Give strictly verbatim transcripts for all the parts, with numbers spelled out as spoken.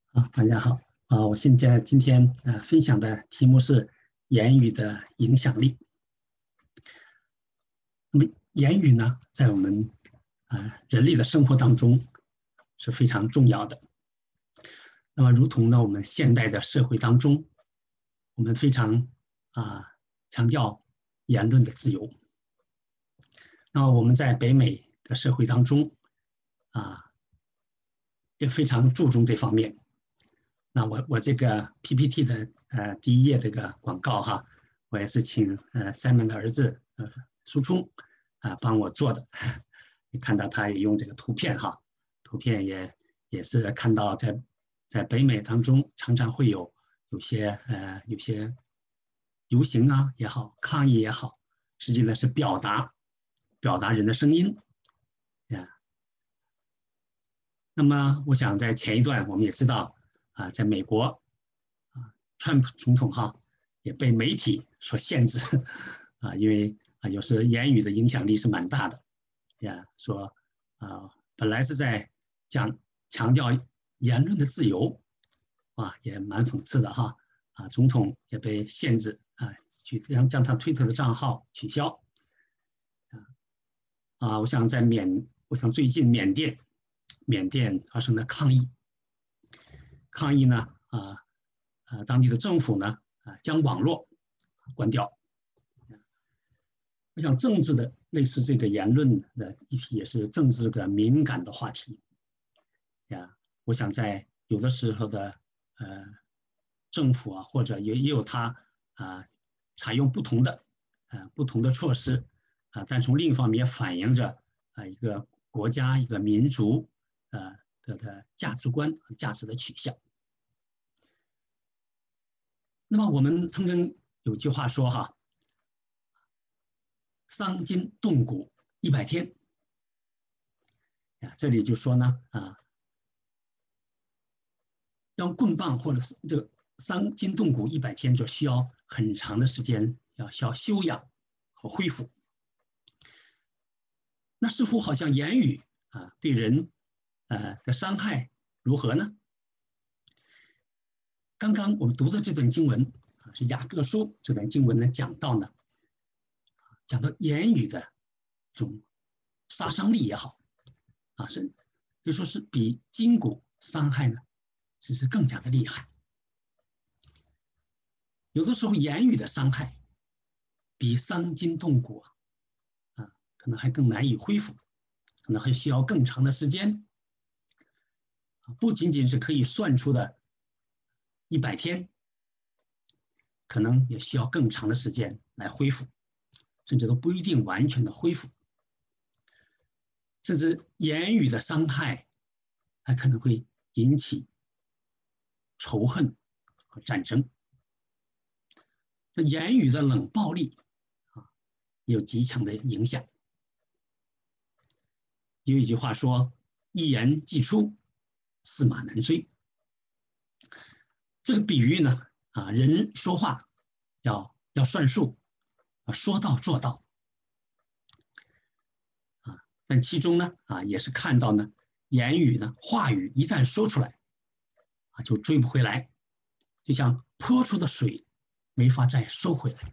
啊，大家好啊！我现在今天呃分享的题目是言语的影响力。那么言语呢，在我们呃人类的生活当中是非常重要的。那么，如同呢我们现代的社会当中，我们非常啊强调言论的自由。那么我们在北美的社会当中啊也非常注重这方面。那我我这个 P P T 的呃第一页这个广告哈，我也是请呃 Simon 的儿子呃苏冲啊、呃、帮我做的。你看到他也用这个图片哈，图片也也是看到在在北美当中常常会有有些呃有些游行啊也好，抗议也好，实际呢是表达表达人的声音呀。那么我想在前一段我们也知道啊，在美国啊，川普总统哈也被媒体所限制啊，因为啊有时言语的影响力是蛮大的呀。说啊，本来是在讲强调言论的自由啊，也蛮讽刺的哈啊，总统也被限制啊，去将将他推特的账号取消啊。我想在缅，我想最近缅甸缅甸发生的抗议。抗议呢，啊，呃，当地的政府呢，啊，将网络关掉。我想政治的类似这个言论的议题，也是政治的敏感的话题呀。我想在有的时候的呃政府啊，或者也也有他啊采用不同的啊不同的措施啊，但从另一方面反映着啊一个国家一个民族呃的的价值观和价值的取向。那么我们曾经有句话说哈，伤筋动骨一百天，啊，这里就说呢啊，要棍棒或者是这个伤筋动骨一百天，就需要很长的时间，要需要休养和恢复。那似乎好像言语啊对人呃的伤害如何呢？刚刚我们读的这段经文啊，是雅各书这段经文呢讲到呢，讲到言语的这种杀伤力也好啊，是就说是比筋骨伤害呢，其实更加的厉害。有的时候言语的伤害比伤筋动骨啊，啊可能还更难以恢复，可能还需要更长的时间，不仅仅是可以算出的一百天，可能也需要更长的时间来恢复，甚至都不一定完全的恢复。甚至言语的伤害还可能会引起仇恨和战争。这言语的冷暴力啊，有极强的影响。有一句话说：“一言既出，驷马难追。”这个比喻呢，啊，人说话要要算数，说到做到。啊，但其中呢，啊，也是看到呢，言语呢，话语一旦说出来，啊，就追不回来，就像泼出的水，没法再收回来。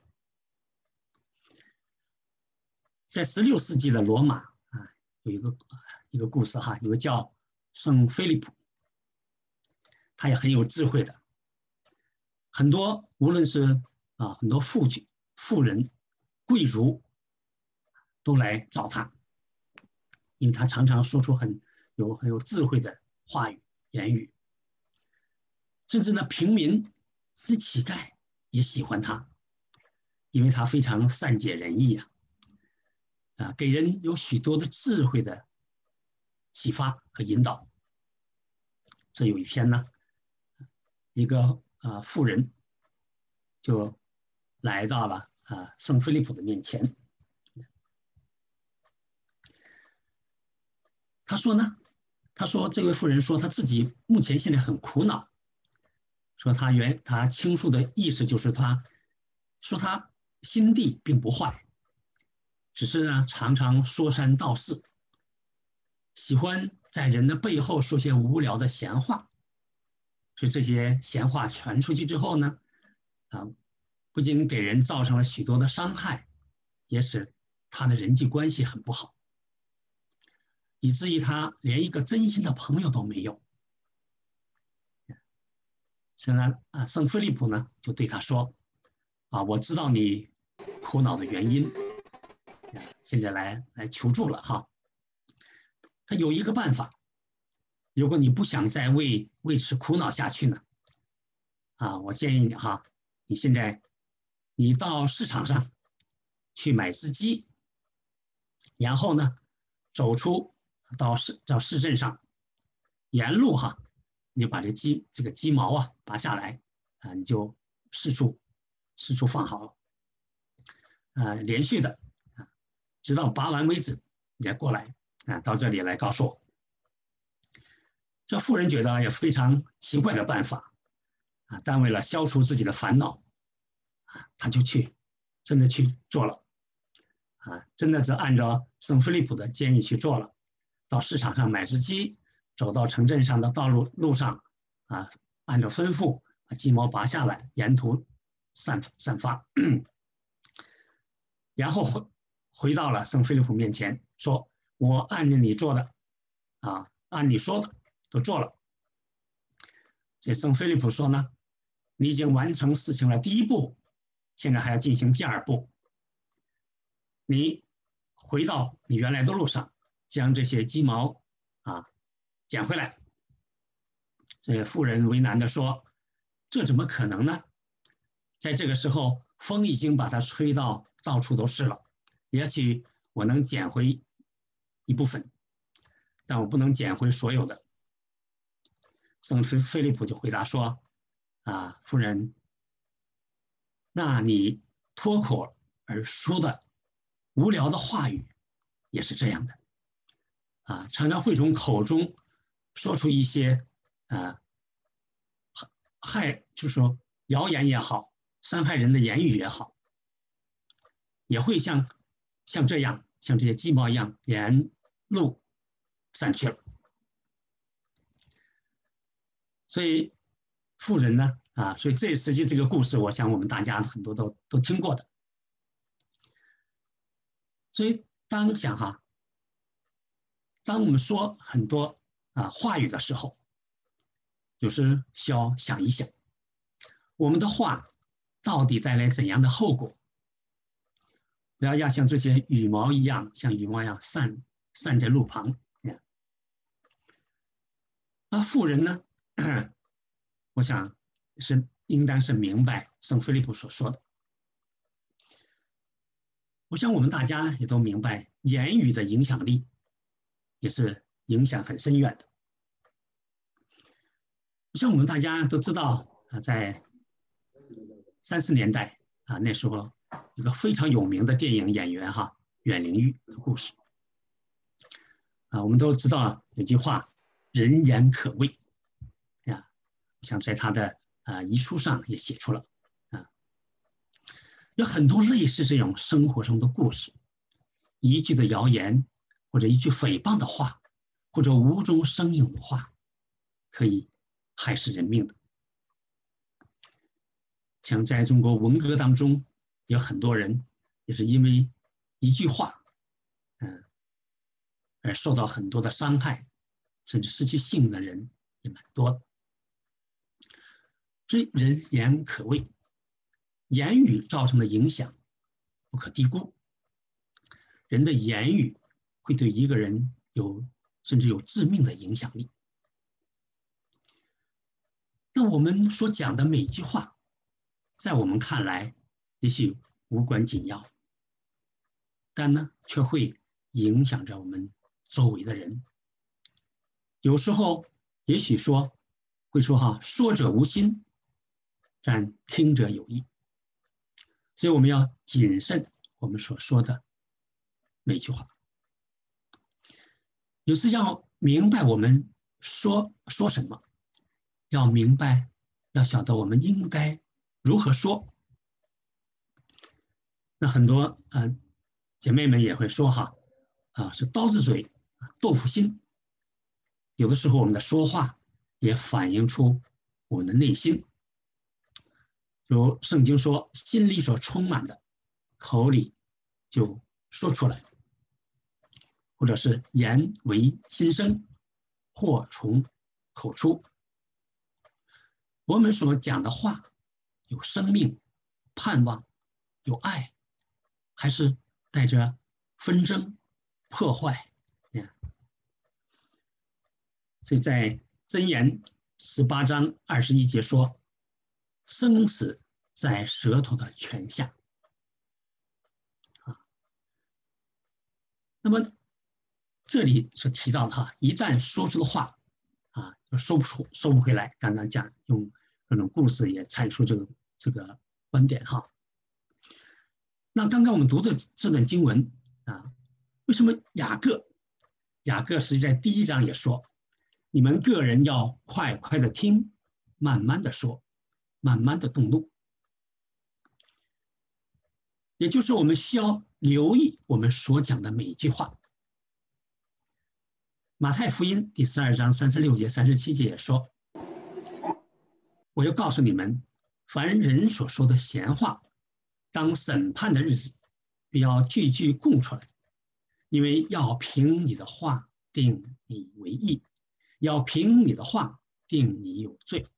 在十六世纪的罗马啊，有一个一个故事哈，有个叫圣菲利普，他也很有智慧的，很多无论是啊很多富举富人、贵族都来找他，因为他常常说出很有很有智慧的话语言语，甚至呢平民是乞丐也喜欢他，因为他非常善解人意啊。啊，给人有许多的智慧的启发和引导。这有一天呢，一个啊富人就来到了啊圣菲利普的面前。他说呢，他说这位富人说他自己目前现在很苦恼，说他原他倾诉的意思就是他说他心地并不坏，只是呢常常说三道四，喜欢在人的背后说些无聊的闲话。 所以这些闲话传出去之后呢，啊，不仅给人造成了许多的伤害，也使他的人际关系很不好，以至于他连一个真心的朋友都没有。所以呢，啊，圣菲利普呢就对他说：“啊，我知道你苦恼的原因，现在来来求助了哈。他有一个办法，如果你不想再为为此苦恼下去呢，啊，我建议你哈，你现在你到市场上去买只鸡，然后呢，走出到市到市镇上，沿路哈。”你就把这鸡这个鸡毛啊拔下来啊，你就四处四处放好，啊，连续的啊，直到拔完为止，你再过来啊，到这里来告诉我。这妇人觉得也非常奇怪的办法啊，但为了消除自己的烦恼啊，他就去真的去做了啊，真的是按照圣菲利普的建议去做了，到市场上买只鸡。走到城镇上的道路路上，啊，按照吩咐把鸡毛拔下来，沿途散散发，然后回回到了圣菲利普面前，说：“我按照你做的，啊，按你说的都做了。”这圣菲利普说呢：“你已经完成事情了第一步，现在还要进行第二步。你回到你原来的路上，将这些鸡毛啊。”捡回来，这妇人为难地说：“这怎么可能呢？在这个时候，风已经把它吹到到处都是了。也许我能捡回一部分，但我不能捡回所有的。”圣菲利普就回答说：“啊，夫人，那你脱口而出的无聊的话语也是这样的，啊，常常会从口中说出一些啊害，就是说谣言也好，伤害人的言语也好，也会像像这样，像这些鸡毛一样沿路散去了。所以妇人呢，啊，所以这实际这个故事，我想我们大家很多都都听过的。所以当想哈，当我们说很多啊话语的时候，有时需要想一想，我们的话到底带来怎样的后果？不要要像这些羽毛一样，像羽毛一样散散在路旁。那妇人呢？我想是应当是明白圣菲利普所说的。我想我们大家也都明白，言语的影响力也是影响很深远的。像我们大家都知道啊，在三十年代啊，那时候一个非常有名的电影演员哈，阮玲玉的故事啊，我们都知道有句话“人言可畏”啊，像在他的啊遗书上也写出了啊，有很多类似这种生活中的故事，一句的谣言或者一句诽谤的话，或者无中生有的话，可以害死人命的。像在中国文革当中，有很多人也是因为一句话，嗯，而受到很多的伤害，甚至失去性命的人也蛮多的。所以人言可畏，言语造成的影响不可低估。人的言语会对一个人有甚至有致命的影响力。那我们所讲的每一句话，在我们看来也许无关紧要，但呢却会影响着我们周围的人。有时候也许说会说哈，说者无心，但听者有意。所以我们要谨慎我们所说的每句话。有时要明白我们说说什么，要明白，要晓得我们应该如何说。那很多呃姐妹们也会说哈，啊是刀子嘴豆腐心。有的时候我们的说话也反映出我们的内心。如圣经说，心里所充满的，口里就说出来，或者是言为心声，祸从口出。我们所讲的话有生命、盼望、有爱，还是带着纷争、破坏？所以在箴言十八章二十一节说，生死在舌头的泉下。啊，那么这里所提到的哈，一旦说出的话啊，说不出，收不回来。刚刚讲用各种故事也阐述这个这个观点哈。那刚刚我们读的这段经文啊，为什么雅各雅各实际在第一章也说，你们个人要快快的听，慢慢的说，慢慢的动怒。也就是我们需要留意我们所讲的每一句话。马太福音第十二章三十六节、三十七节也说，我要告诉你们，凡人所说的闲话，当审判的日子，不要句句供出来，因为要凭你的话定你为义，要凭你的话定你有罪。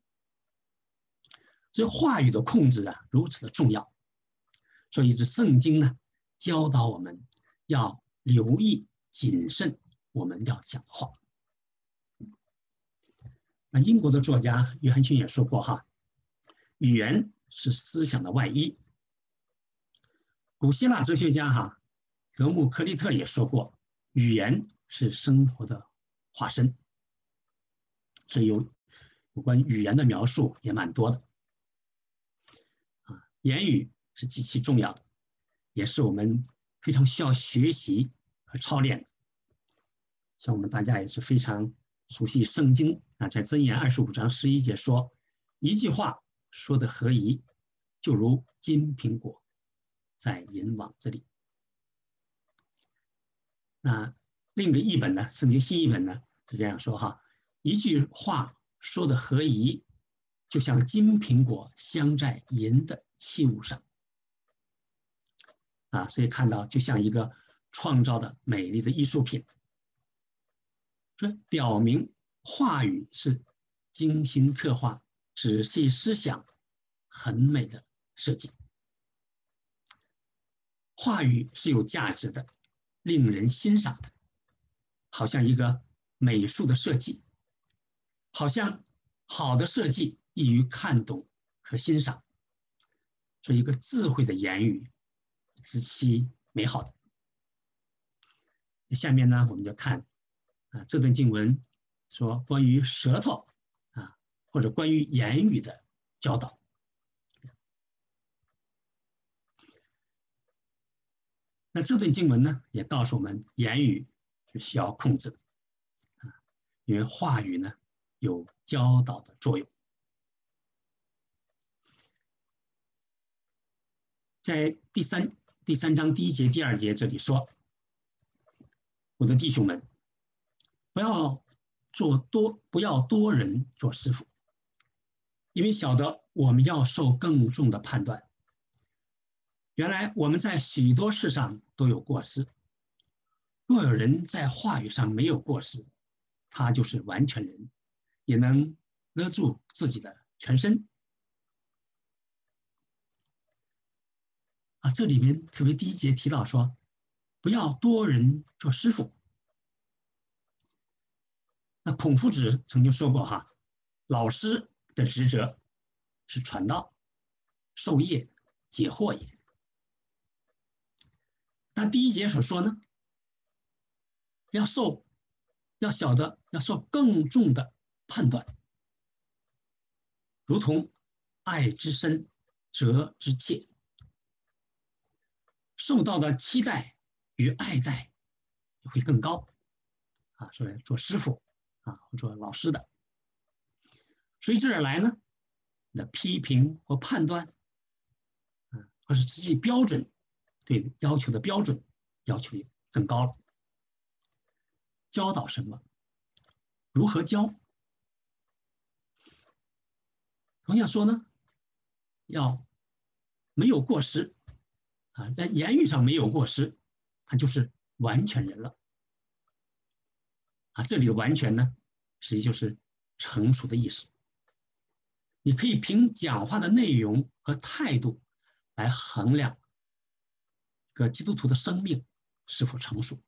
所以话语的控制啊，如此的重要。所以这圣经呢，教导我们要留意谨慎我们要讲的话。那英国的作家约翰逊也说过哈，语言是思想的外衣。古希腊哲学家哈德穆克利特也说过，语言是生活的化身。所以有有关语言的描述也蛮多的。啊，言语是极其重要的，也是我们非常需要学习和操练的。像我们大家也是非常熟悉圣经啊，在箴言二十五章十一节说，一句话说的合宜，就如金苹果在银网子里。那另一个译本呢，圣经新译本呢是这样说哈，一句话说的合宜，就像金苹果镶在银的器物上。啊，所以看到就像一个创造的美丽的艺术品。这表明话语是精心刻画、仔细思想、很美的设计。话语是有价值的，令人欣赏的，好像一个美术的设计，好像好的设计易于看懂和欣赏。所以一个智慧的言语极其美好的。下面呢，我们就看啊这段经文说关于舌头啊，或者关于言语的教导。那这段经文呢，也告诉我们言语是需要控制的啊，因为话语呢有教导的作用。在第三第三章第一节、第二节这里说，我的弟兄们，不要做多，不要多人做师傅，因为晓得我们要受更重的判断。原来我们在许多事上都有过失，若有人在话语上没有过失，他就是完全人，也能勒住自己的全身。啊，这里面特别第一节提到说，不要多人做师傅。那孔夫子曾经说过哈，老师的职责是传道、授业、解惑也。那第一节所说呢，要受，要晓得，要受更重的判断，如同爱之深，责之切。受到的期待与爱戴会更高啊，所以做师傅啊，做老师的。随之而来呢，你的批评或判断，啊，或是自己标准对要求的标准要求也更高了。教导什么？如何教？ 同样说呢，要没有过失啊，在言语上没有过失，他就是完全人了啊。这里的完全呢，实际就是成熟的意思。你可以凭讲话的内容和态度来衡量一个基督徒的生命是否成熟。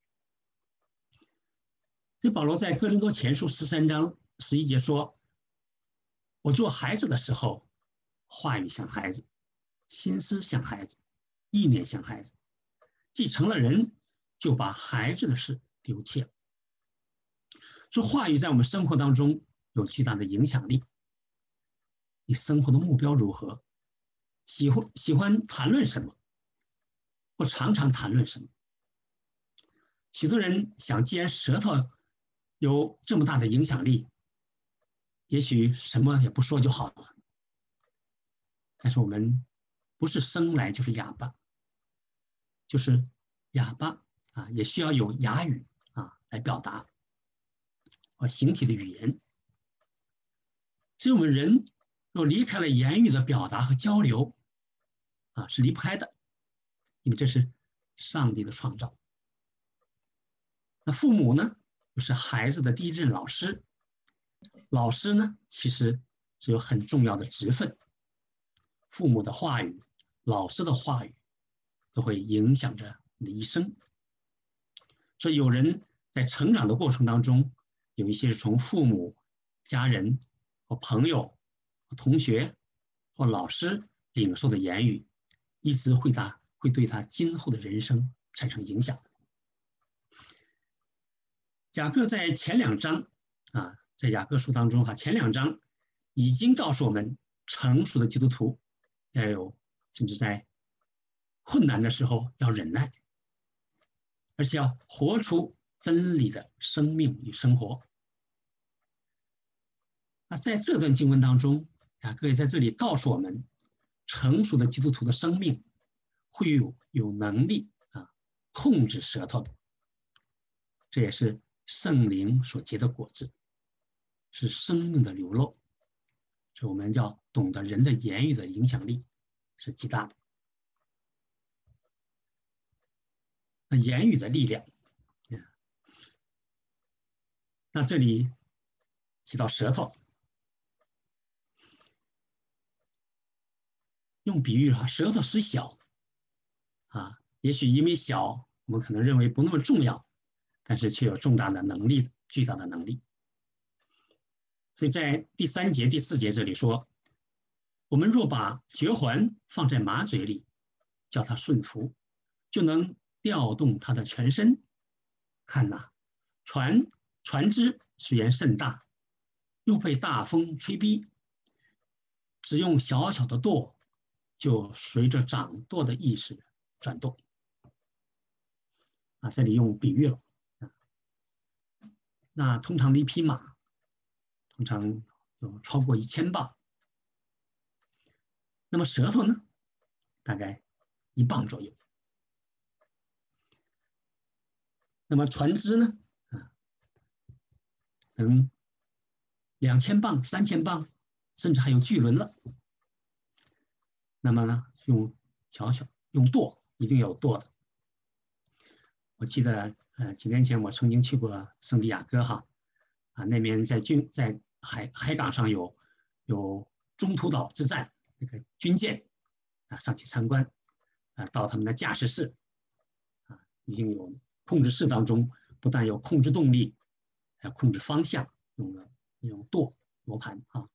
所以保罗在哥林多前书十三章十一节说：“我做孩子的时候，话语像孩子，心思像孩子，意念像孩子。既成了人，就把孩子的事丢弃了。”说话语在我们生活当中有巨大的影响力。你生活的目标如何？喜欢喜欢谈论什么？或常常谈论什么？许多人想，既然舌头有这么大的影响力，也许什么也不说就好了。但是我们不是生来就是哑巴，就是哑巴啊，也需要有哑语啊来表达和形体的语言。所以我们人若离开了言语的表达和交流啊，是离不开的，因为这是上帝的创造。那父母呢，就是孩子的第一任老师。老师呢，其实是有很重要的职分。父母的话语、老师的话语，都会影响着你的一生。所以有人在成长的过程当中，有一些是从父母、家人或朋友、同学或老师领受的言语，一直会他会对他今后的人生产生影响。雅各在前两章啊，在雅各书当中哈，前两章已经告诉我们，成熟的基督徒要有，甚至在困难的时候要忍耐，而且要活出真理的生命与生活。那在这段经文当中，雅各也在这里告诉我们，成熟的基督徒的生命会有有能力啊控制舌头的，这也是圣灵所结的果子，是生命的流露。所以我们要懂得人的言语的影响力是极大的。那言语的力量，那这里提到舌头，用比喻哈，舌头虽小啊，也许因为小，我们可能认为不那么重要，但是却有重大的能力，巨大的能力。所以在第三节、第四节这里说，我们若把嚼环放在马嘴里，叫它顺服，就能调动它的全身。看哪，船船只虽然甚大，又被大风吹逼，只用小小的舵，就随着掌舵的意识转动。啊，这里用比喻了。那通常的一匹马，通常有超过一千磅，那么舌头呢，大概一磅左右。那么船只呢，啊，能两千磅、三千磅，甚至还有巨轮了。那么呢，用小小用舵，一定要有舵的。我记得，呃，几年前我曾经去过圣地亚哥哈，啊，那边在军在海海港上有有中途岛之战那个军舰，啊，上去参观，啊，到他们的驾驶室，啊，已经有控制室当中不但有控制动力，还有控制方向，用了那种舵罗盘啊。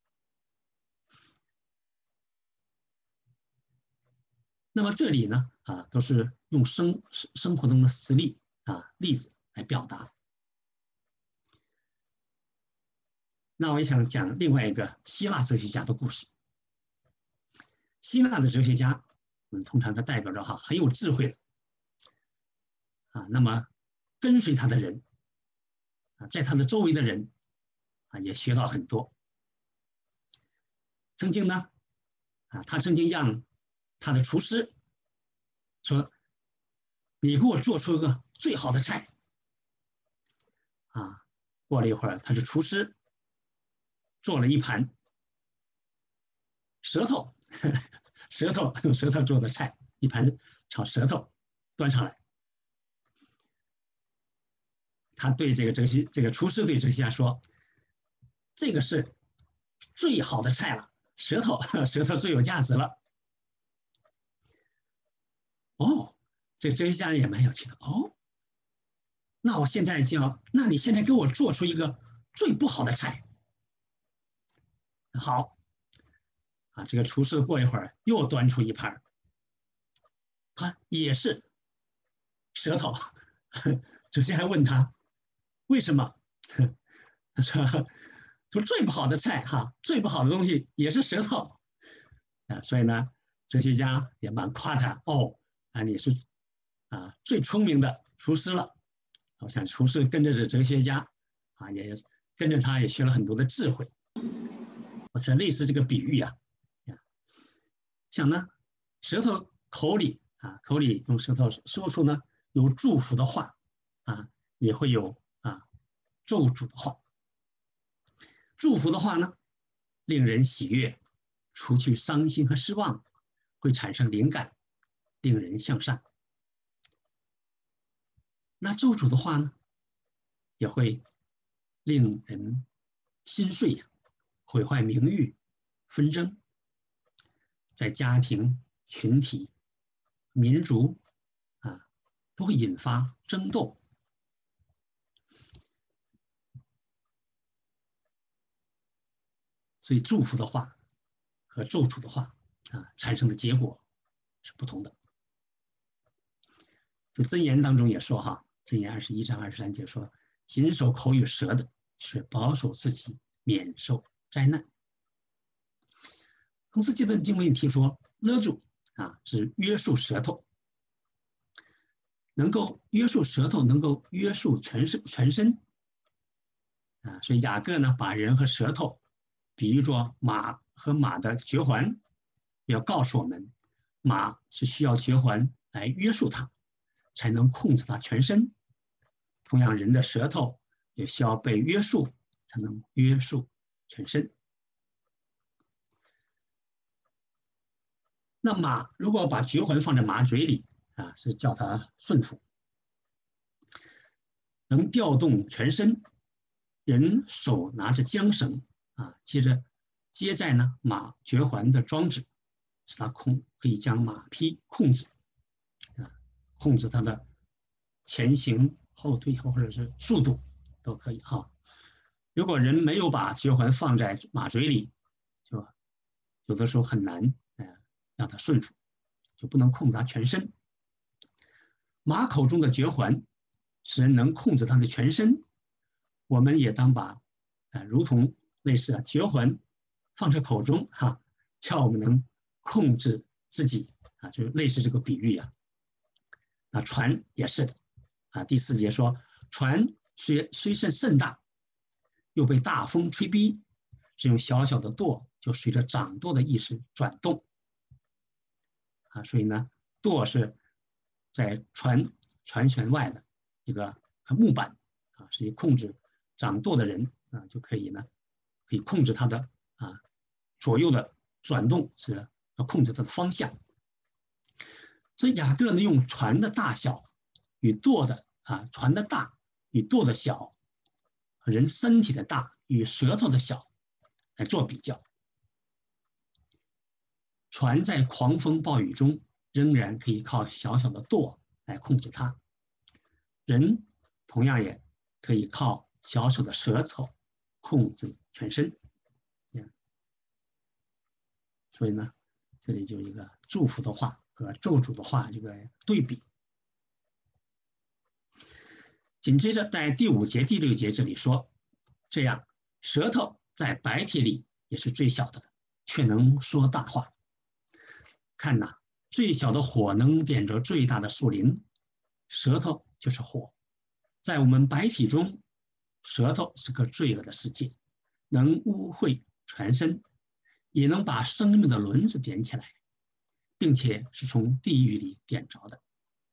那么这里呢，啊，都是用生生活中的实例啊例子来表达。那我也想讲另外一个希腊哲学家的故事。希腊的哲学家，我们通常是代表着哈很有智慧的啊，那么跟随他的人啊，在他的周围的人啊，也学到很多。曾经呢，啊，他曾经让他的厨师说：“你给我做出一个最好的菜。”啊，过了一会儿，他的厨师做了一盘舌头，舌头用舌头做的菜，一盘炒舌头端上来。他对这个哲西这个厨师对哲西亚说：“这个是最好的菜了，舌头舌头最有价值了。”哦，这哲西亚也蛮有趣的哦。那我现在就要，那你现在给我做出一个最不好的菜。好，啊，这个厨师过一会儿又端出一盘，他也是舌头。哲西亚还问他为什么？他说：“说最不好的菜哈，最不好的东西也是舌头啊。”所以呢，哲学家也蛮夸他哦，啊，你是啊最聪明的厨师了。我想厨师跟着这哲学家啊，也跟着他也学了很多的智慧。我想类似这个比喻啊，想呢，舌头口里啊，口里用舌头说出呢有祝福的话啊，也会有啊咒诅的话。祝福的话呢，令人喜悦，除去伤心和失望，会产生灵感，令人向上。那咒诅的话呢，也会令人心碎，毁坏名誉，纷争，在家庭、群体、民族啊，都会引发争斗。所以祝福的话和咒诅的话啊，产生的结果是不同的。就箴言当中也说哈，箴言二十一章二十三节说：“谨守口与舌的，是保守自己免受灾难。”同时，这段经文也提说，勒住啊，是约束舌头，能够约束舌头，能够约束全身全身啊。所以雅各呢，把人和舌头比喻作马和马的绝环，要告诉我们，马是需要绝环来约束它，才能控制它全身。同样，人的舌头也需要被约束，才能约束全身。那马如果把绝环放在马嘴里啊，是叫它顺服，能调动全身。人手拿着缰绳啊，接着接在呢马绝环的装置，使它控可以将马匹控制啊，控制它的前行、后退或者是速度都可以哈。如果人没有把绝环放在马嘴里，就有的时候很难呃让它顺服，就不能控制它全身。马口中的绝环使人能控制它的全身，我们也当把呃如同类似啊绝环放在口中哈，叫我们能控制自己啊，就类似这个比喻啊。那船也是的啊，第四节说，船虽虽甚甚大，又被大风吹逼，只用小小的舵就随着掌舵的意识转动啊，所以呢，舵是在船船舷外的一个木板啊，是以控制掌舵的人啊就可以呢，可以控制它的啊左右的转动，是要控制它的方向。所以雅各呢用船的大小与舵的啊船的大与舵的小，人身体的大与舌头的小来做比较。船在狂风暴雨中仍然可以靠小小的舵来控制它，人同样也可以靠小小的舌头控制全身。所以呢，这里就一个祝福的话和咒诅的话这个对比。紧接着在第五节、第六节这里说，这样舌头在白铁里也是最小的，却能说大话。看呐，最小的火能点着最大的树林，舌头就是火。在我们白体中，舌头是个罪恶的世界，能污秽全身，也能把生命的轮子点起来，并且是从地狱里点着的。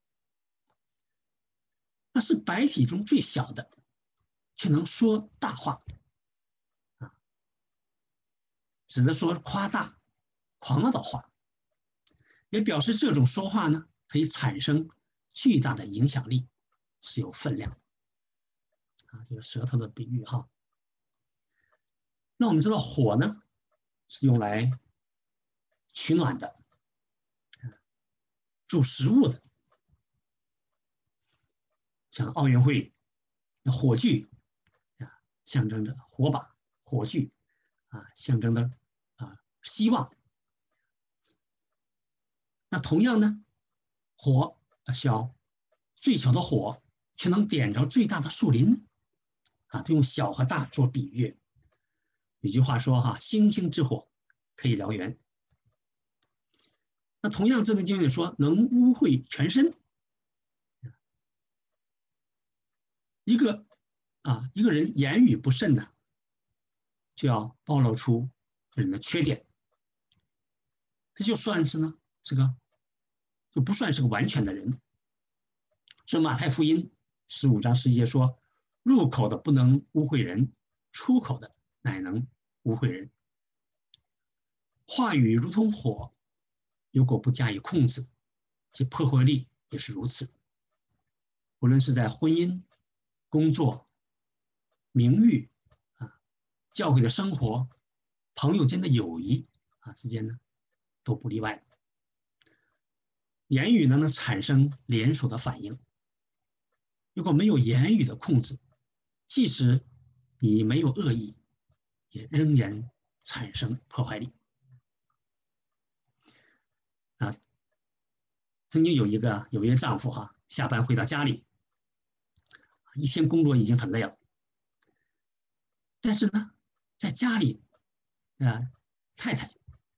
那是白体中最小的，却能说大话啊，指的说夸大狂傲的话，也表示这种说话呢可以产生巨大的影响力，是有分量的啊。这个舌头的比喻哈。那我们知道火呢是用来取暖的，煮食物的，像奥运会的火炬啊，象征着火把、火炬啊，象征着啊希望。那同样呢，火小最小的火却能点着最大的树林啊，用小和大做比喻。有句话说哈，星星之火可以燎原。那同样，这个经里说能污秽全身。一个啊，一个人言语不慎呢，就要暴露出人的缺点，这就算是呢，这个就不算是个完全的人。这马太福音十五章十一节说：“入口的不能污秽人，出口的乃能污秽人。”话语如同火，如果不加以控制，其破坏力也是如此。无论是在婚姻、工作、名誉啊、教会的生活、朋友间的友谊啊之间呢，都不例外。言语呢能产生连锁的反应，如果没有言语的控制，即使你没有恶意，也仍然产生破坏力。啊，曾经有一个有一个丈夫哈，下班回到家里，一天工作已经很累了，但是呢，在家里，啊，太太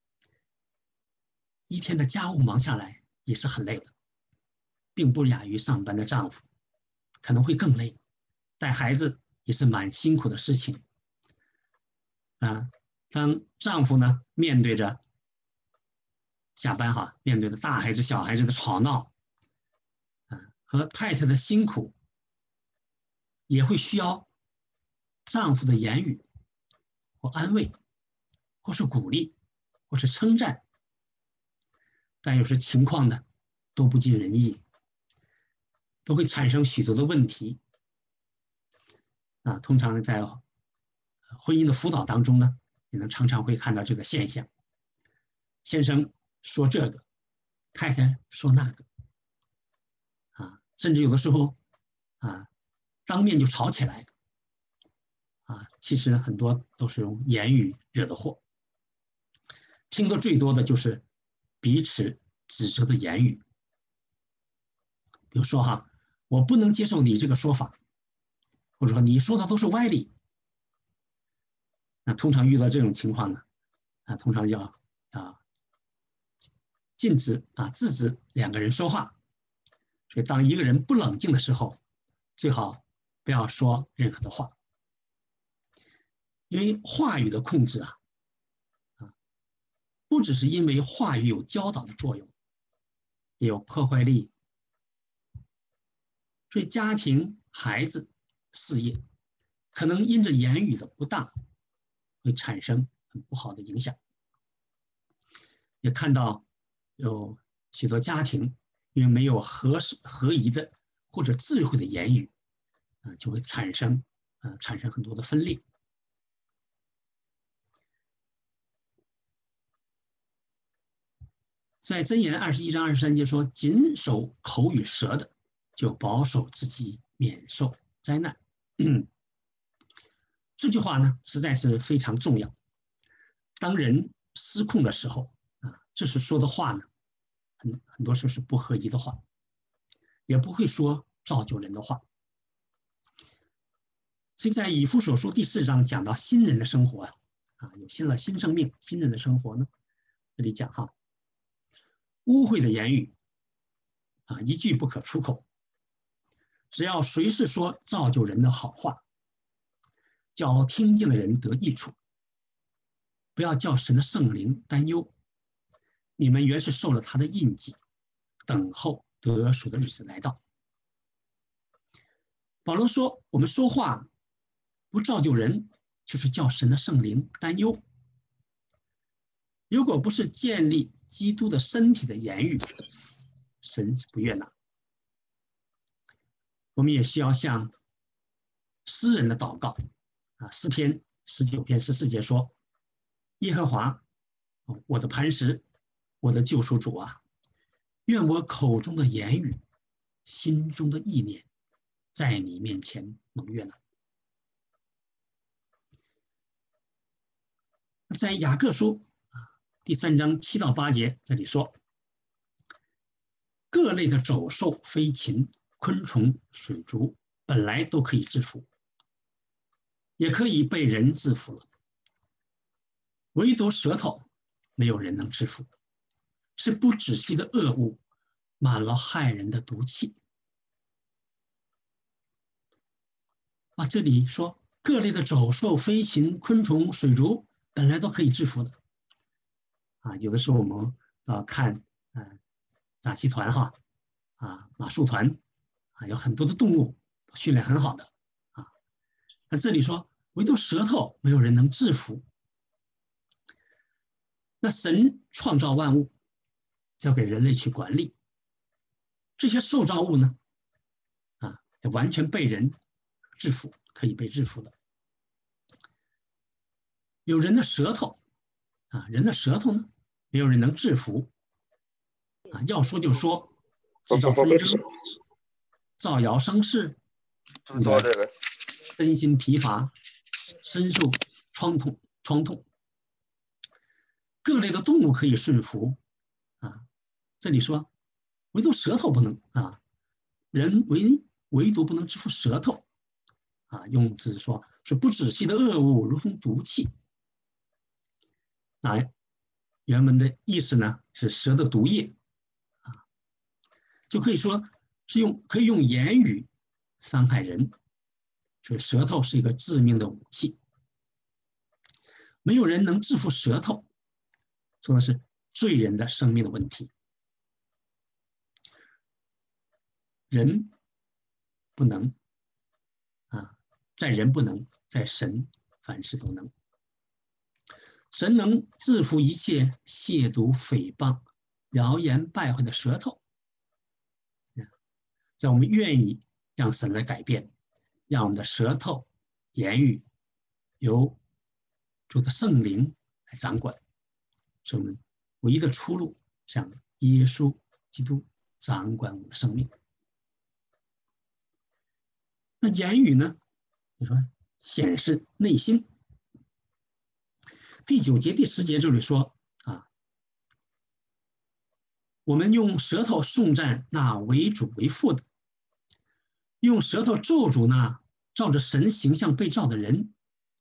一天的家务忙下来也是很累的，并不亚于上班的丈夫，可能会更累。带孩子也是蛮辛苦的事情啊。当丈夫呢面对着下班哈，面对着大孩子小孩子的吵闹啊，和太太的辛苦，也会需要丈夫的言语或安慰，或是鼓励，或是称赞。但有时情况呢都不尽人意，都会产生许多的问题啊。通常在婚姻的辅导当中呢，也能常常会看到这个现象。先生说这个，太太说那个啊，甚至有的时候啊当面就吵起来啊。其实很多都是用言语惹的祸，听得最多的就是彼此指责的言语。比如说哈，我不能接受你这个说法，或者说你说的都是歪理。那通常遇到这种情况呢，啊，通常要啊禁止啊制止两个人说话。所以当一个人不冷静的时候，最好不要说任何的话，因为话语的控制啊，啊，不只是因为话语有教导的作用，也有破坏力。所以家庭、孩子、事业，可能因着言语的不当，会产生很不好的影响。也看到有许多家庭因为没有合适合宜的或者智慧的言语啊，就会产生啊产生很多的分裂。在箴言二十一章二十三节说：“谨守口与舌的，就保守自己免受灾难。”这句话呢，实在是非常重要。当人失控的时候啊，这时说的话呢，很很多时候是不合宜的话，也不会说造就人的话。所以在以弗所书第四章讲到新人的生活啊，啊，有新了新生命，新人的生活呢，这里讲哈，污秽的言语啊，一句不可出口。只要随时说造就人的好话，叫听见的人得益处，不要叫神的圣灵担忧。你们原是受了他的印记，等候得赎的日子来到。保罗说，我们说话不造就人，就是叫神的圣灵担忧。 如果不是建立基督的身体的言语，神是不悦纳。我们也需要向诗人的祷告啊，诗篇十九篇十四节说：耶和华，我的磐石，我的救赎主啊，愿我口中的言语，心中的意念，在你面前蒙悦纳。在雅各书第三章七到八节，这里说：各类的走兽、飞禽、昆虫、水族，本来都可以制服，也可以被人制服了，唯独舌头，没有人能制服，是不止息的恶物，满了害人的毒气。啊，这里说各类的走兽、飞禽、昆虫、水族，本来都可以制服的。啊，有的时候我们啊看，呃，杂技团哈，啊，马术团，啊，有很多的动物训练很好的，啊，那这里说唯独舌头没有人能制服。那神创造万物，交给人类去管理，这些受造物呢，啊，也完全被人制服，可以被制服的。有人的舌头，啊，人的舌头呢，没有人能制服，啊，要说就说，制造纷争，造谣生事，身心疲乏，深受创痛，创痛。各类的动物可以顺服，啊，这里说唯独舌头不能啊，人唯唯独不能制服舌头，啊，用字说是不止息的恶物，如同毒气。那原文的意思呢是蛇的毒液，啊，就可以说是用可以用言语伤害人，所以舌头是一个致命的武器。没有人能制服舌头，说的是罪人的生命的问题。人不能啊，在人不能，在神凡事都能。神能制服一切亵渎、诽谤、谣言败坏的舌头。在我们愿意让神来改变，让我们的舌头、言语由主的圣灵来掌管，是我们唯一的出路，向耶稣基督掌管我们的生命。那言语呢？你说显示内心。第九节、第十节这里说啊，我们用舌头颂赞那为主为父的，用舌头咒诅那照着神形象被造的人。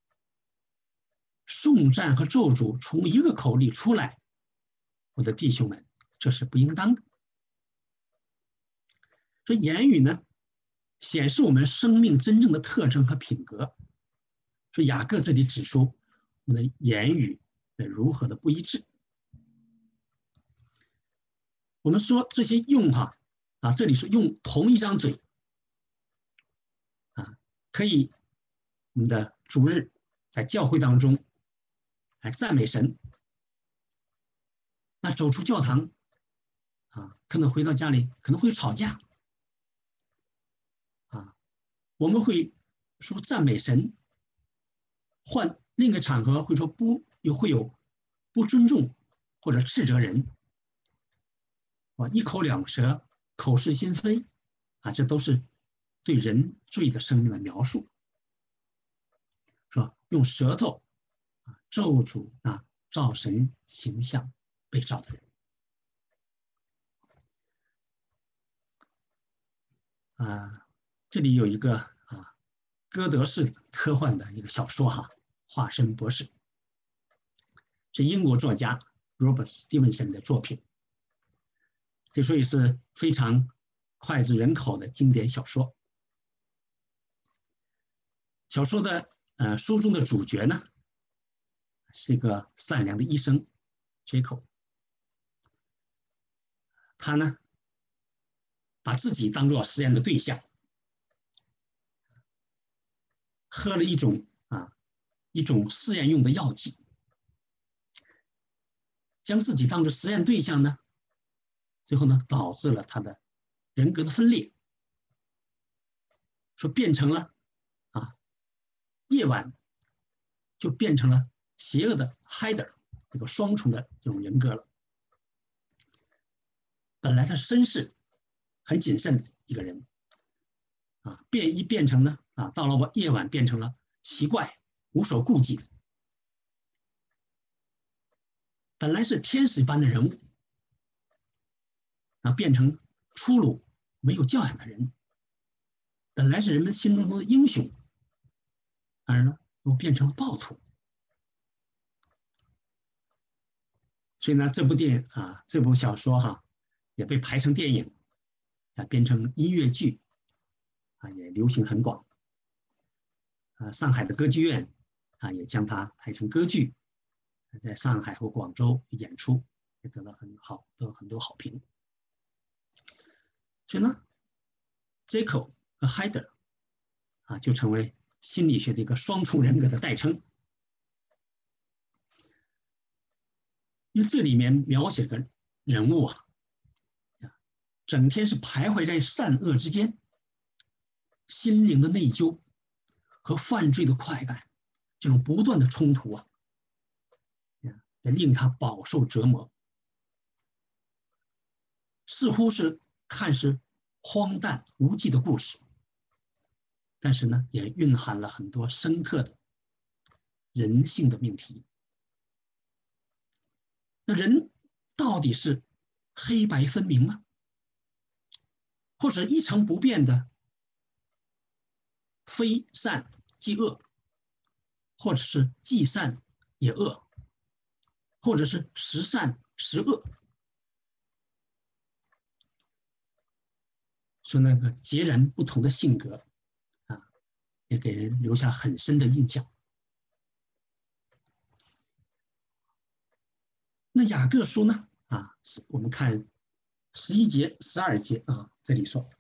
颂赞和咒诅从一个口里出来，我的弟兄们，这是不应当的。这言语呢，显示我们生命真正的特征和品格。所以雅各这里指出我们的言语如何的不一致。我们说这些用法啊，这里是用同一张嘴啊，可以我们的主日在教会当中来赞美神，那走出教堂啊，可能回到家里可能会吵架啊，我们会说赞美神，换另一个场合会说不，又会有不尊重或者斥责人啊，一口两舌，口是心非啊，这都是对人罪的生命的描述，说用舌头啊咒诅啊造神形象被造的人啊。这里有一个啊哥德式科幻的一个小说哈，化身博士，是英国作家 Robert Stevenson 的作品，可以说也是非常脍炙人口的经典小说。小说的呃书中的主角呢，是一个善良的医生 Jacob， 他呢把自己当作实验的对象，喝了一种啊一种试验用的药剂， 将自己当作实验对象呢，最后呢导致了他的人格的分裂，说变成了啊夜晚就变成了邪恶的 Hider 这个双重的这种人格了。本来他绅士很谨慎的一个人啊，变一变成呢啊到了夜晚变成了奇怪无所顾忌的。本来是天使般的人物，啊，变成粗鲁没有教养的人；本来是人们心中的英雄，而呢又变成了暴徒。所以呢，这部电影啊，这部小说哈、啊，也被拍成电影，啊，变成音乐剧，啊，也流行很广。啊，上海的歌剧院啊，也将它拍成歌剧。在上海和广州演出，也得到很好，得到很多好评。所以呢 ，Jekyll 和 Hyde 啊，就成为心理学的一个双重人格的代称。因为这里面描写个人物啊，整天是徘徊在善恶之间，心灵的内疚和犯罪的快感，这种不断的冲突啊。也令他饱受折磨，似乎是看似荒诞无稽的故事，但是呢，也蕴含了很多深刻的人性的命题。那人到底是黑白分明吗？或者一成不变的非善即恶，或者是既善也恶，或者是时善时恶？说那个截然不同的性格啊，也给人留下很深的印象。那雅各书呢？啊，我们看十一节、十二节啊，这里说，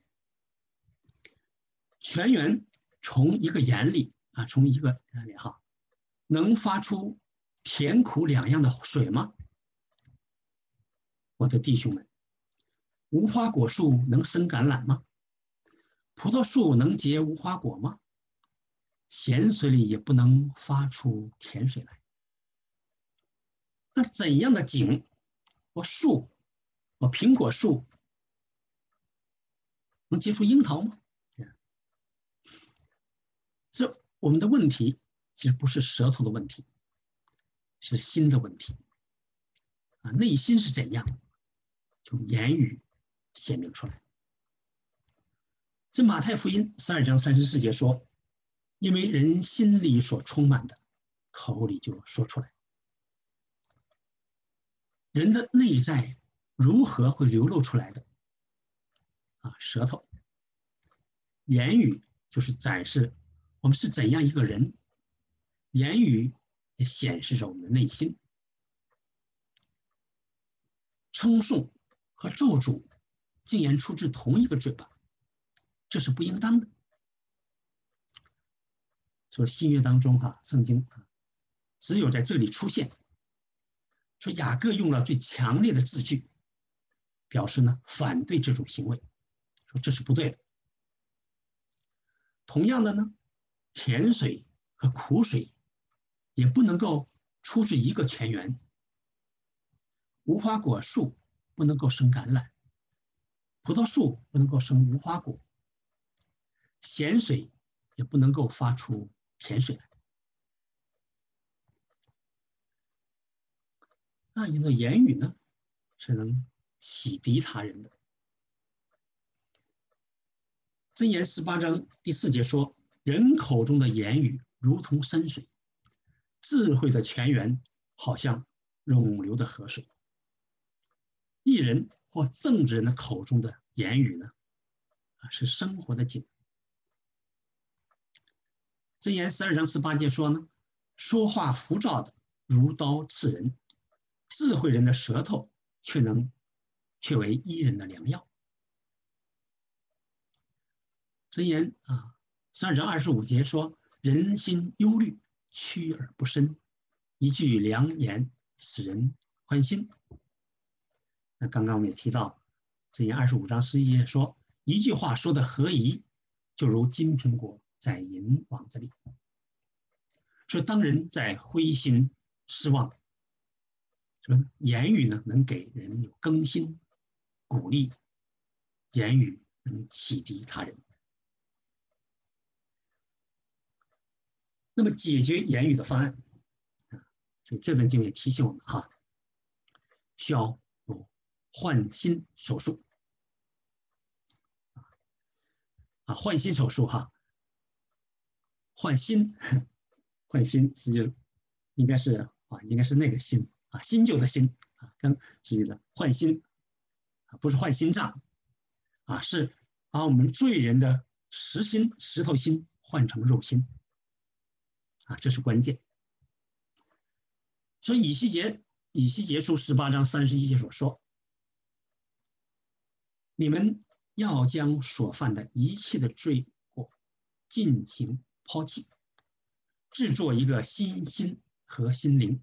泉源从一个眼里啊，从一个眼里哈，能发出甜苦两样的水吗？我的弟兄们，无花果树能生橄榄吗？葡萄树能结无花果吗？咸水里也不能发出甜水来。那怎样的景，我树，我苹果树能结出樱桃吗？这我们的问题其实不是舌头的问题，是心的问题啊，内心是怎样，就言语显明出来。这马太福音十二章三十四节说，因为人心里所充满的，口里就说出来。人的内在如何会流露出来的？啊，舌头，言语就是展示我们是怎样一个人，言语也显示着我们的内心。称颂和咒诅竟然出自同一个嘴巴，这是不应当的。说新约当中哈、啊，圣经啊，只有在这里出现。说雅各用了最强烈的字句，表示呢反对这种行为，说这是不对的。同样的呢，甜水和苦水也不能够出自一个泉源。无花果树不能够生橄榄，葡萄树不能够生无花果，咸水也不能够发出甜水来。那你的言语呢，是能启迪他人的。箴言十八章第四节说，人口中的言语如同深水，智慧的泉源好像涌流的河水。艺人或正直人的口中的言语呢，是生活的井。箴言十二章十八节说呢，说话浮躁的如刀刺人，智慧人的舌头却能却为医人的良药。箴言啊，十二章二十五节说，人心忧虑，屈而不伸，一句良言使人欢心。那刚刚我们也提到，箴言二十五章十一节说，一句话说的合宜，就如金苹果在银网子里。说当人在灰心失望，说言语呢能给人有更新、鼓励，言语能启迪他人。那么解决言语的方案，所以这段经文也提醒我们哈，需要有换心手术啊，换心手术哈，换心，换心实际应该是啊，应该是那个心啊，新旧的心啊，跟实际的换心啊，不是换心脏啊，是把我们罪人的实心、石头心换成肉心啊，这是关键。所以以西结以西结书十八章三十一节所说，你们要将所犯的一切的罪过进行抛弃，制作一个新心和心灵。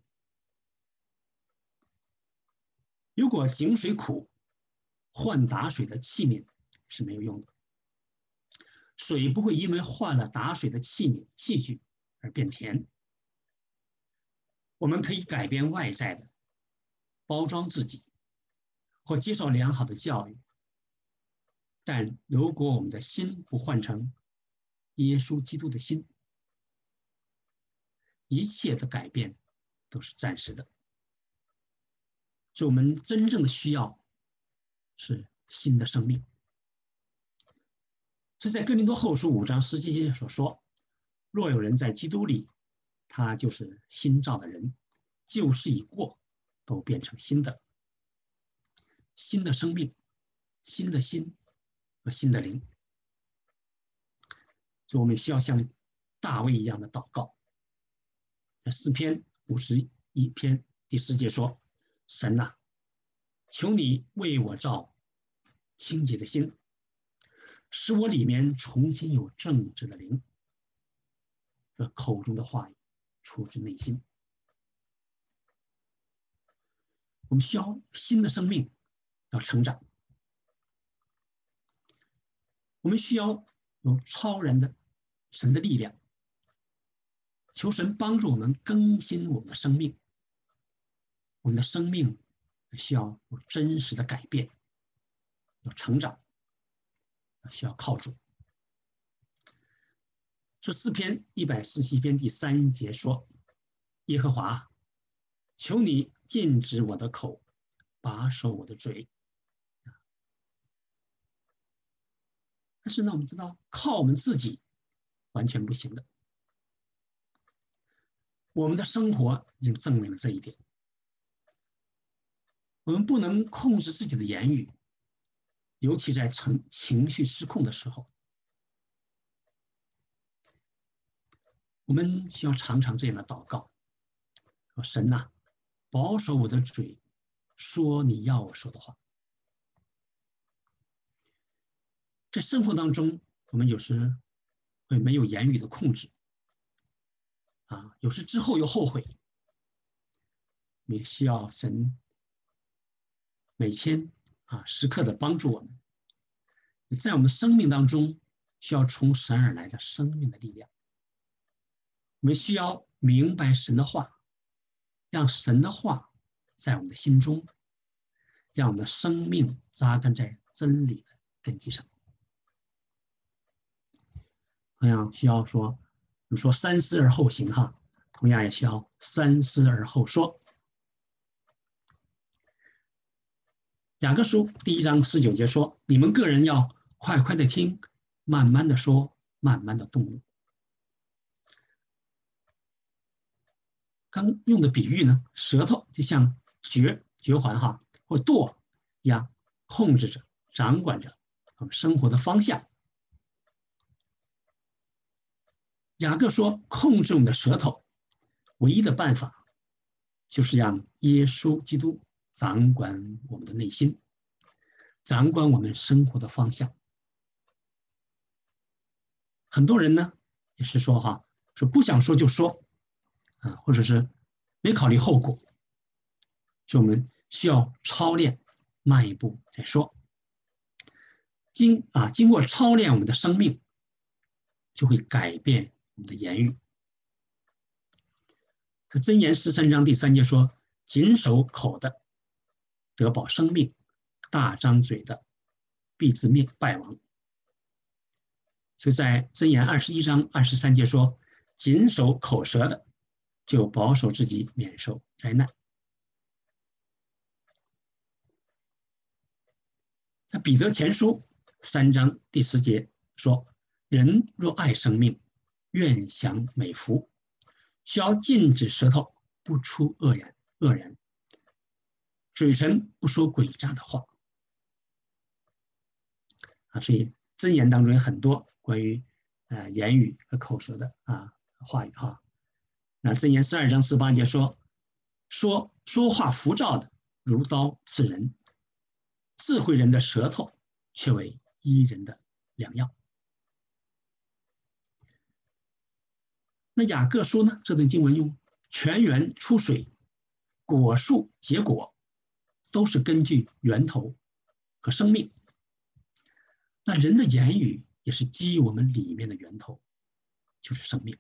如果井水苦，换打水的器皿是没有用的，水不会因为换了打水的器皿器具而变甜。我们可以改变外在的，包装自己，或接受良好的教育，但如果我们的心不换成耶稣基督的心，一切的改变都是暂时的。所以我们真正的需要是新的生命。是在哥林多后书五章十七节所说，若有人在基督里，他就是新造的人，旧事已过，都变成新的。新的生命，新的心和新的灵。所以我们需要像大卫一样的祷告。在诗篇五十一篇第十节说，神啊，求你为我造清洁的心，使我里面重新有正直的灵。这口中的话语出自内心。我们需要新的生命，要成长。我们需要有超然的神的力量，求神帮助我们更新我们的生命。我们的生命需要有真实的改变，有成长，需要靠主。这诗篇一百四十一篇第三节说，耶和华，求你禁止我的口，把守我的嘴。但是呢，我们知道靠我们自己完全不行的。我们的生活已经证明了这一点。我们不能控制自己的言语，尤其在情情绪失控的时候。我们需要常常这样的祷告，说神啊，保守我的嘴，说你要我说的话。在生活当中，我们有时会没有言语的控制，啊，有时之后又后悔。也需要神每天啊时刻的帮助我们，在我们生命当中需要从神而来的生命的力量。我们需要明白神的话，让神的话在我们的心中，让我们的生命扎根在真理的根基上。同样需要说，你说三思而后行哈，同样也需要三思而后说。雅各书第一章十九节说，你们个人要快快的听，慢慢的说，慢慢的动怒。刚用的比喻呢，舌头就像绝绝环哈或舵一样，控制着、掌管着我们生活的方向。雅各说，控制我们的舌头，唯一的办法就是让耶稣基督掌管我们的内心，掌管我们生活的方向。很多人呢也是说哈，说不想说就说啊，或者是没考虑后果。 所以我们需要操练，迈一步再说。经啊，经过操练，我们的生命就会改变我们的言语。这箴言十三章第三节说：“谨守口的，得保生命；大张嘴的，必致灭败亡。”所以在箴言二十一章二十三节说：“谨守口舌的，就保守自己免受灾难。”在彼得前书三章第十节说：“人若爱生命，愿享美福，需要禁止舌头不出恶言，恶人，嘴唇不说诡诈的话。”啊，所以箴言当中有很多关于呃言语和口舌的啊话语哈。那箴言十二章十八节说：“说说话浮躁的，如刀刺人；智慧人的舌头，却为医人的良药。”那雅各书呢？这段经文用泉源出水，果树结果，都是根据源头和生命。那人的言语也是基于我们里面的源头，就是生命。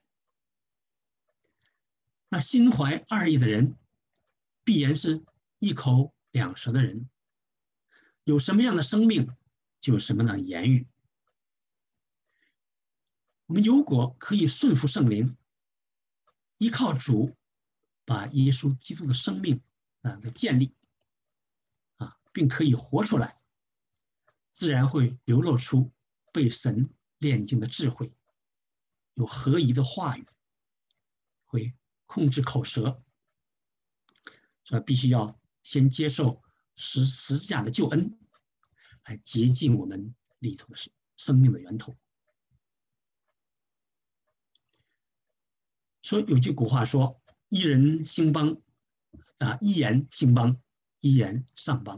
那心怀二意的人，必然是一口两舌的人。有什么样的生命，就有什么样的言语。我们如果可以顺服圣灵，依靠主，把耶稣基督的生命啊的建立啊，并可以活出来，自然会流露出被神炼净的智慧，有合宜的话语，会控制口舌。所以必须要先接受十十字架的救恩，来洁净我们里头的生命的源头。所以有句古话说：“一人兴邦，啊，一言兴邦，一言丧邦。”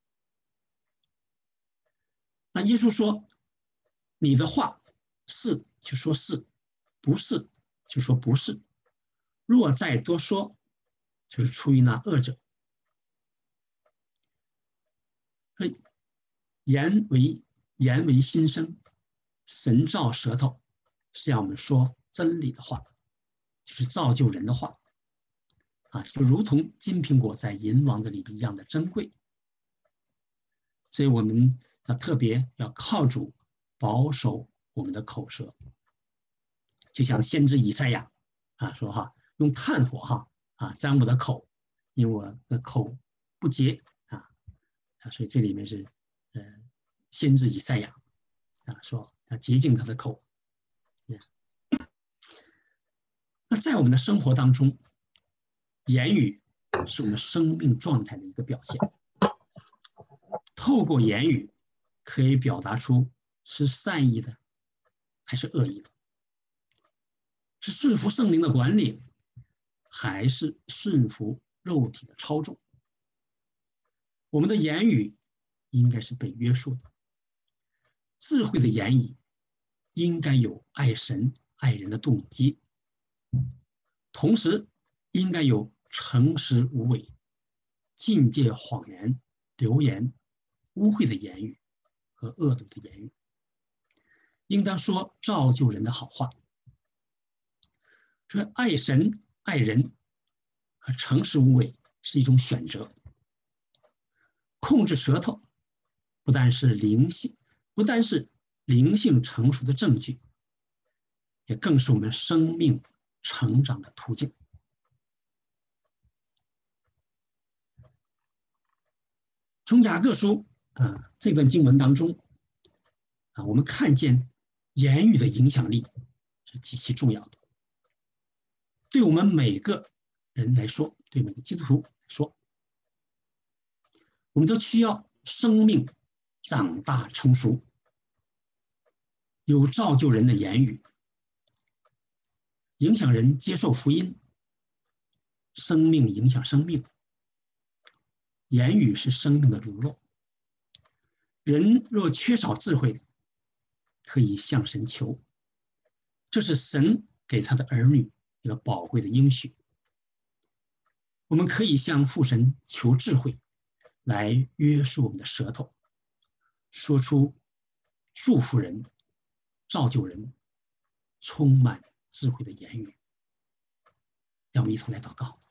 那耶稣说：“你的话是就说是，不是就说不是。若再多说，就是出于那恶者。”所以言为言为心声，神造舌头，是让我们说真理的话，就是造就人的话啊，就如同金苹果在银王子里一样的珍贵。所以我们要特别要靠主保守我们的口舌，就像先知以赛亚啊说哈，用炭火哈啊沾我的口，因为我的口不洁啊啊，所以这里面是呃先知以赛亚啊说要洁净他的口。那在我们的生活当中，言语是我们生命状态的一个表现。透过言语可以表达出是善意的还是恶意的，是顺服圣灵的管理还是顺服肉体的操纵。我们的言语应该是被约束的，智慧的言语应该有爱神爱人的动机，同时应该有诚实无伪、禁戒谎言、流言、污秽的言语和恶毒的言语，应当说造就人的好话。所以爱神爱人和诚实无伪是一种选择。控制舌头不但是灵性不但是灵性成熟的证据，也更是我们生命成长的途径。从雅各书啊这段经文当中啊，我们看见言语的影响力是极其重要的。对我们每个人来说，对每个基督徒来说，我们都需要生命长大成熟，有造就人的言语，影响人接受福音，生命影响生命。言语是生命的流露。人若缺少智慧，可以向神求，这是神给他的儿女一个宝贵的应许。 我们可以向父神求智慧，来约束我们的舌头，说出祝福人、造就人、充满智慧的言语。让我们一同来祷告。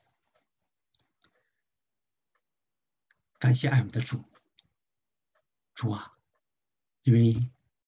感谢爱我们的主，主啊，因为